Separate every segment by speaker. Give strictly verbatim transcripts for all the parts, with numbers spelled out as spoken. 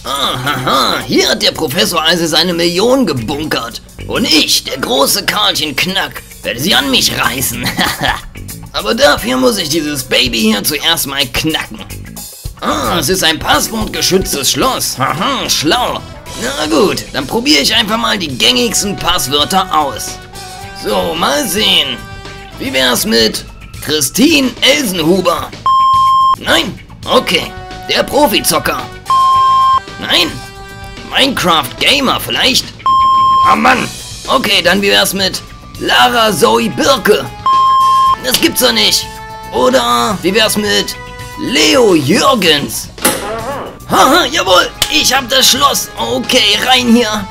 Speaker 1: Ahaha, hier hat der Professor also seine Millionen gebunkert. Und ich, der große Karlchen Knack, werde sie an mich reißen. Aber dafür muss ich dieses Baby hier zuerst mal knacken. Ah, es ist ein passwortgeschütztes Schloss. Haha, schlau. Na gut, dann probiere ich einfach mal die gängigsten Passwörter aus. So, mal sehen. Wie wär's mit Christine Elsenhuber? Nein? Okay. Der Profizocker. Nein? Minecraft Gamer vielleicht? Ah Mann! Okay, dann wie wär's mit Lara Zoe Birke? Das gibt's doch nicht. Oder wie wär's mit Leo Jürgens? Haha, jawohl, ich hab das Schloss. Okay, rein hier.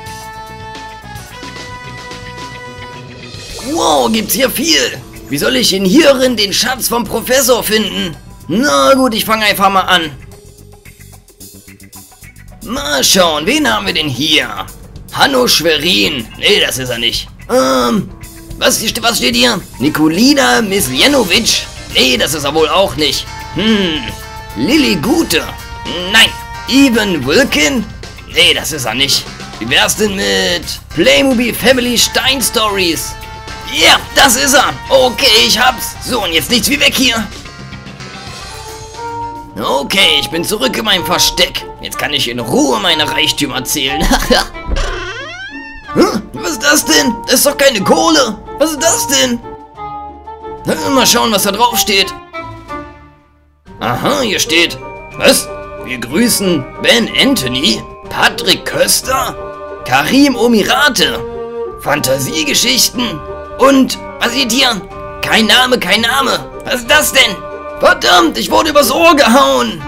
Speaker 1: Wow, gibt's hier viel. Wie soll ich in hierin den Schatz vom Professor finden? Na gut, ich fange einfach mal an. Mal schauen, wen haben wir denn hier? Hanno Schwerin. Nee, das ist er nicht. Ähm, was, was steht hier? Nikolina Misljenovic. Nee, das ist er wohl auch nicht. Hm, Lilly Gute. Nein. Ivan Wilkin. Nee, das ist er nicht. Wie wär's denn mit Playmobil Family Stein Stories? Ja, das ist er. Okay, ich hab's. So, und jetzt nichts wie weg hier. Okay, ich bin zurück in meinem Versteck. Jetzt kann ich in Ruhe meine Reichtümer zählen. Hm, was ist das denn? Das ist doch keine Kohle. Was ist das denn? Mal schauen, was da drauf steht. Aha, hier steht. Was? Wir grüßen Ben Anthony, Patrick Köster, Karim Omirate, Fantasiegeschichten und, was steht hier? Kein Name, kein Name. Was ist das denn? Verdammt, ich wurde übers Ohr gehauen.